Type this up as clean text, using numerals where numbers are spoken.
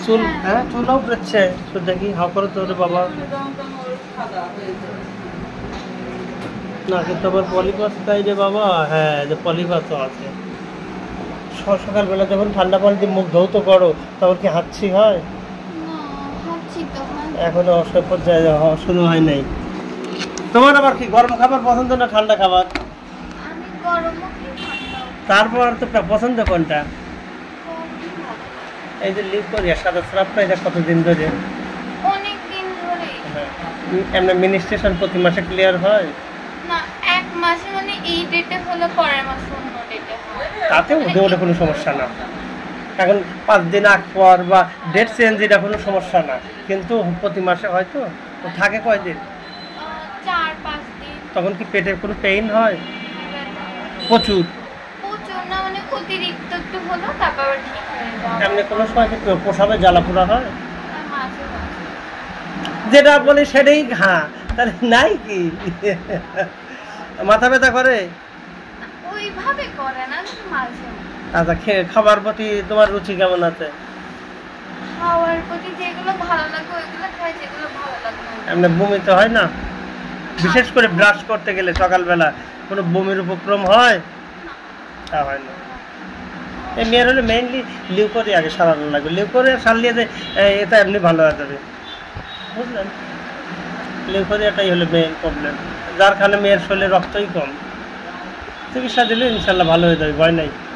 চুল হ্যাঁ চুলও উঠছে তো দেখি হাও করে তোর বাবা না কিন্তু আবার পলিপাস তাই রে বাবা হ্যাঁ যে পলিপাসও আছে সকালবেলা যখন ঠান্ডা পানি দিয়ে মুখ ধৌত করো তখন কি হাঁচি হয় এখনো অসহ পর্যায়ে শুরু হয় নাই তোমার আবার কি গরম খাবার পছন্দ না ঠান্ডা খাবার তারপর তো পছন্দ কোনটা এই যে লিভ করি সাদা স্রাবটা এটা কতদিন ধরে এমনি মিনিস্ট্রেশন প্রতি মাসে ক্লিয়ার হয় না এক মাসে মানে এই ডেটে হলে পরের মাসে অন্য ডেটে হয় তাতেও ওটা কোনো সমস্যা না এখন 5 দিন আগ পর বা ডেট চেঞ্জ এটা কোনো সমস্যা না কিন্তু প্রতি মাসে হয়তো থাকে কয়দিন 4-5 দিন তখন কি পেটে কোনো পেইন হয় প্রচুর না মানে অতিরিক্ত একটু হলো তারপর ঠিক হয়ে যায় এমনি কোনো সময় কি প্রসাবে জ্বালাপোড়া হয় যেটা বলি সেটাই হ্যাঁ তাহলে নাই কি মাথা ব্যথা করে ওইভাবে করে না মাঝে আচ্ছা খাবার প্রতি তোমার রুচি কেমন আছে খাওয়ার প্রতি যেগুলো ভালো লাগে ওইগুলো খাই যেগুলো ভালো লাগে না এমনি বমি তো হয় না বিশেষ করে ব্রাশ করতে গেলে সকালবেলা কোনো বমির উপক্রম হয় তা হয় না এই মেয়ের হলে মেইনলি লিউ করে আগে সারানো লাগবে লিউ করে সারলিয়ে যে এটা এমনি ভালো হয়ে যাবে বুঝলেন লিউ করে এটাই হলো মেইন প্রবলেম যার কারণে মেয়ের শরীরে রক্তই কম চিকিৎসা দিলে ইনশাল্লাহ ভালো হয়ে যাবে ভয় নাই